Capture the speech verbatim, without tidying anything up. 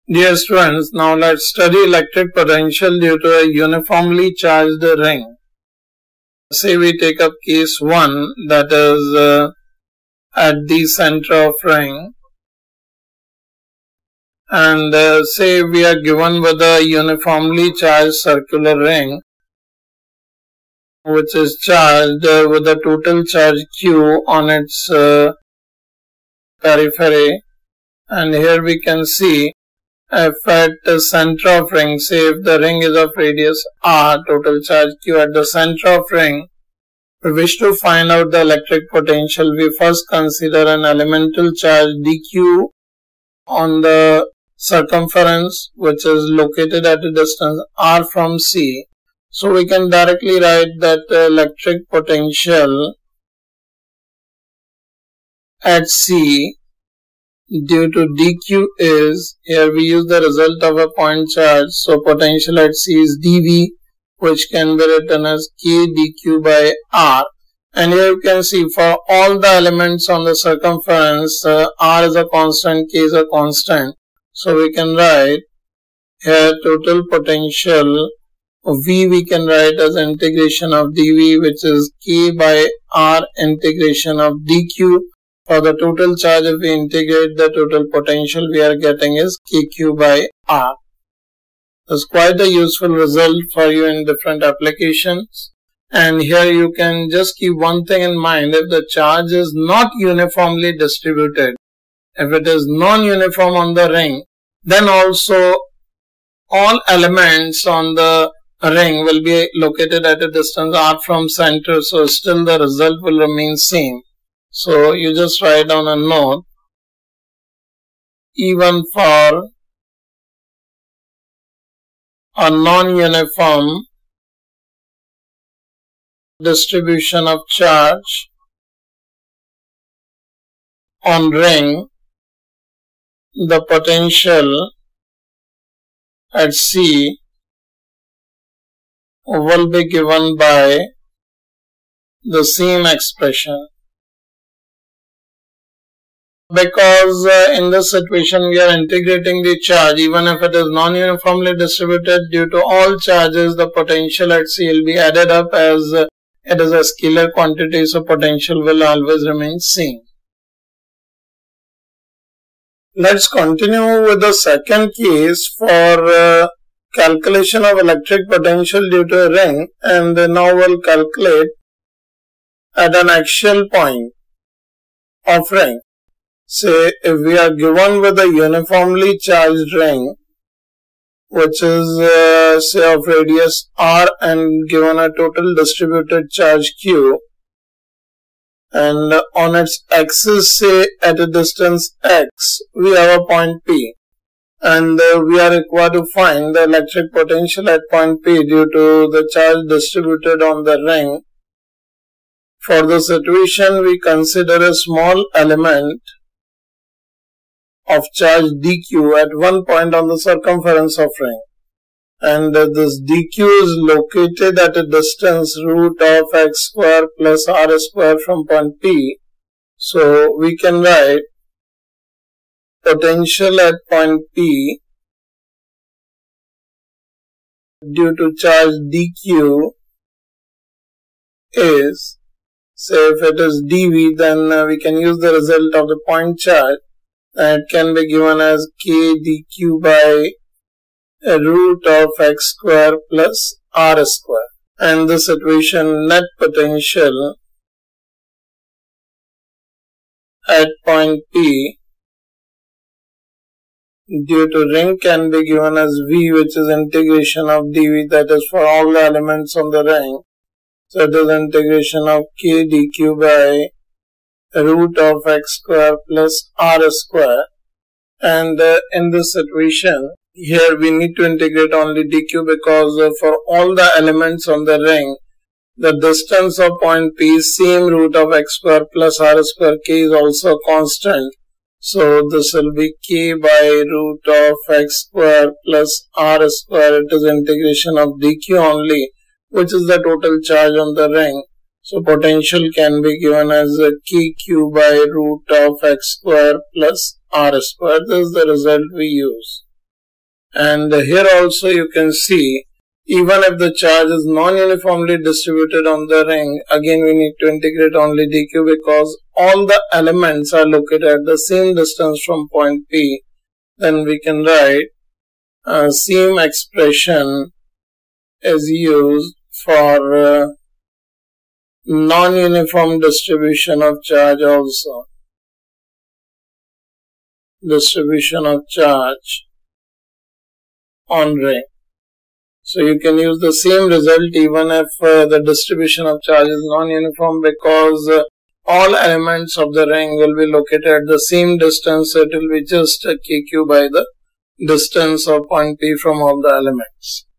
Dear students, now let's study electric potential due to a uniformly charged ring. Say we take up case one, that is uh, at the center of ring, and uh, say we are given with a uniformly charged circular ring which is charged uh, with a total charge Q on its uh, periphery, and here we can see if at the center of ring, say if the ring is of radius r, total charge Q at the center of ring, we wish to find out the electric potential. We first consider an elemental charge dq on the circumference which is located at a distance r from C. So we can directly write that the electric potential at C due to dq is, here we use the result of a point charge, so potential at C is dV, which can be written as k dq by r. And here you can see for all the elements on the circumference, uh, r is a constant, k is a constant. So we can write here total potential V we can write as integration of dV, which is k by r integration of dq. For the total charge, if we integrate the total potential, we are getting is kq by r. It's quite a useful result for you in different applications. And here you can just keep one thing in mind: if the charge is not uniformly distributed, if it is non-uniform on the ring, then also all elements on the ring will be located at a distance r from center, so still the result will remain same. So you just write down a note, even for a non-uniform distribution of charge on ring, the potential at C will be given by the same expression. Because uh, in this situation we are integrating the charge, even if it is non-uniformly distributed, due to all charges the potential at C will be added up, as uh, it is a scalar quantity, so potential will always remain same. Let's continue with the second case for uh, calculation of electric potential due to a ring, and uh, now we'll calculate at an axial point of ring. Say if we are given with a uniformly charged ring which is uh, say of radius r and given a total distributed charge Q, and on its axis, say at a distance x, we have a point P, and uh, we are required to find the electric potential at point P due to the charge distributed on the ring. For the situation, we consider a small element of charge dq at one point on the circumference of ring, and uh, this dq is located at a distance root of x square plus r square from point P. So we can write potential at point P due to charge dq is, say if it is dV, then uh, we can use the result of the point charge, and it can be given as k dq by a root of x square plus r square. And the situation net potential at point P due to ring can be given as V, which is integration of dV, that is for all the elements on the ring. So it is integration of k dq by root of x square plus r square. And uh, in this situation, here we need to integrate only dq, because uh, for all the elements on the ring, the distance of point P is same root of x square plus r square. K is also constant, so this will be k by root of x square plus r square. It is integration of dq only, which is the total charge on the ring. So potential can be given as a kq by root of x square plus r square. This is the result we use. And here also you can see, even if the charge is non-uniformly distributed on the ring, again we need to integrate only dq because all the elements are located at the same distance from point P. Then we can write uh, same expression is used for uh, non-uniform distribution of charge also. Distribution of charge on ring. So you can use the same result even if uh, the distribution of charge is non-uniform, because uh, all elements of the ring will be located at the same distance, so it will be just uh, K Q by the distance of point P from all the elements.